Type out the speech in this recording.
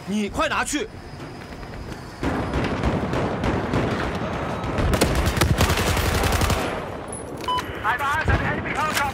你快拿去。 I've eyes on enemy helicopter.